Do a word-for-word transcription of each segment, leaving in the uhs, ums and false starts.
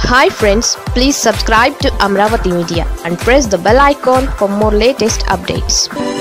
Hi friends, please subscribe to Amravati Media and press the bell icon for more latest updates.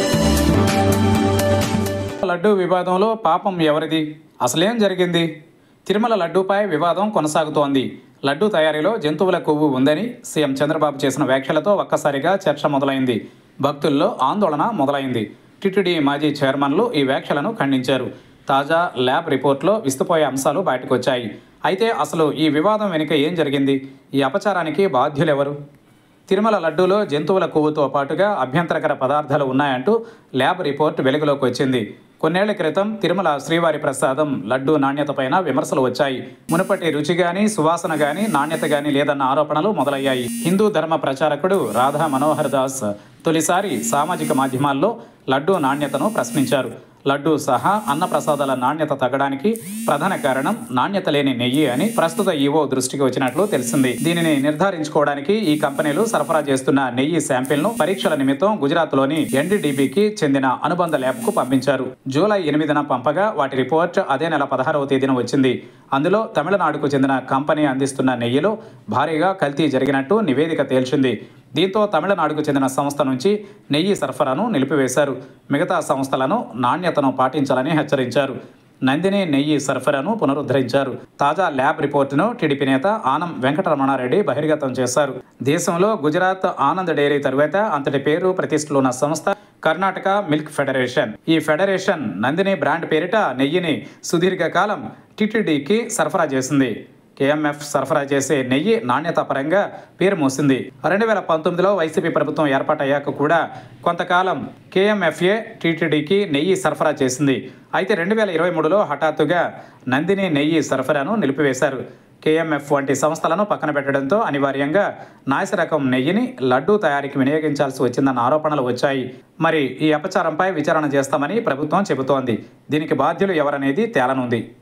Laddu వివాదంలో పాపం ఎవరిది? అసలేం జరిగింది? తిరుమల లడ్డూపై వివాదం కొనసాగుతోంది. లడ్డూ తయారీలో జంతువుల కొవ్వు ఉందని సీఎం చంద్రబాబు చేసిన వ్యాఖ్యలతో ఒక్కసారిగా చర్చ మొదలైంది. భక్తుల్లో ఆందోళన మొదలైంది. టీటీడీ మాజీ చైర్మన్లు ఈ వ్యాఖ్యలను ఖండించారు. తాజా ల్యాబ్ రిపోర్ట్లో విస్తుపోయే అంశాలు బయటకొచ్చాయి. అయితే అసలు ఈ వివాదం వెనుక ఏం జరిగింది? ఈ అపచారానికి బాధ్యులెవరు? తిరుమల లడ్డూలో జంతువుల కొవ్వుతో పాటుగా అభ్యంతరకర పదార్థాలు ఉన్నాయంటూ ల్యాబ్ రిపోర్ట్ వెలుగులోకి వచ్చింది. కొన్నేళ్ల క్రితం తిరుమల శ్రీవారి ప్రసాదం లడ్డూ నాణ్యతపైన విమర్శలు వచ్చాయి. మునుపటి రుచి గాని, సువాసన గాని, నాణ్యత గాని లేదన్న ఆరోపణలు మొదలయ్యాయి. హిందూ ధర్మ ప్రచారకుడు రాధా మనోహర్ దాస్ తొలిసారి సామాజిక మాధ్యమాల్లో లడ్డూ నాణ్యతను ప్రశ్నించారు. లడ్డూ సహా అన్నప్రసాదాల నాణ్యత తగ్గడానికి ప్రధాన కారణం నాణ్యత లేని నెయ్యి అని ప్రస్తుత ఈవో దృష్టికి వచ్చినట్లు తెలిసింది. దీనిని నిర్ధారించుకోవడానికి ఈ కంపెనీలు సరఫరా చేస్తున్న నెయ్యి శాంపిల్ను పరీక్షల నిమిత్తం గుజరాత్లోని ఎన్డీడీబీకి చెందిన అనుబంధ ల్యాబ్కు పంపించారు. జూలై ఎనిమిదిన పంపగా వాటి రిపోర్ట్ అదే నెల పదహారవ తేదీన వచ్చింది. అందులో తమిళనాడుకు చెందిన కంపెనీ అందిస్తున్న నెయ్యిలో భారీగా కల్తీ జరిగినట్టు నివేదిక తేల్చింది. దీంతో తమిళనాడుకు చెందిన సంస్థ నుంచి నెయ్యి సరఫరాను నిలిపివేశారు. మిగతా సంస్థలను నాణ్యతను పాటించాలని హెచ్చరించారు. నందిని నెయ్యి సరఫరాను పునరుద్ధరించారు. తాజా ల్యాబ్ రిపోర్టును టీడీపీ నేత ఆనం వెంకటరమణారెడ్డి బహిర్గతం చేశారు. దేశంలో గుజరాత్ ఆనంద్ డైరీ తరువాత అంతటి పేరు ప్రతిష్టలున్న సంస్థ కర్ణాటక మిల్క్ ఫెడరేషన్. ఈ ఫెడరేషన్ నందిని బ్రాండ్ పేరిట నెయ్యిని సుదీర్ఘకాలం టీటీడీకి సరఫరా చేసింది. కేఎంఎఫ్ సరఫరా చేసే నెయ్యి నాణ్యత పరంగా పేరు మోసింది. రెండు వేల పంతొమ్మిదిలో వైసీపీ ప్రభుత్వం ఏర్పాటయ్యాక కూడా కొంతకాలం కేఎంఎఫ్ఏ టీటీడీకి నెయ్యి సరఫరా చేసింది. అయితే రెండు వేల ఇరవై మూడులో హఠాత్తుగా నందిని నెయ్యి సరఫరాను నిలిపివేశారు. కేఎంఎఫ్ వంటి సంస్థలను పక్కన పెట్టడంతో అనివార్యంగా నాసిరకం నెయ్యిని లడ్డూ తయారీకి వినియోగించాల్సి వచ్చిందన్న ఆరోపణలు వచ్చాయి. మరి ఈ అపచారంపై విచారణ చేస్తామని ప్రభుత్వం చెబుతోంది. దీనికి బాధ్యులు ఎవరనేది తేలనుంది.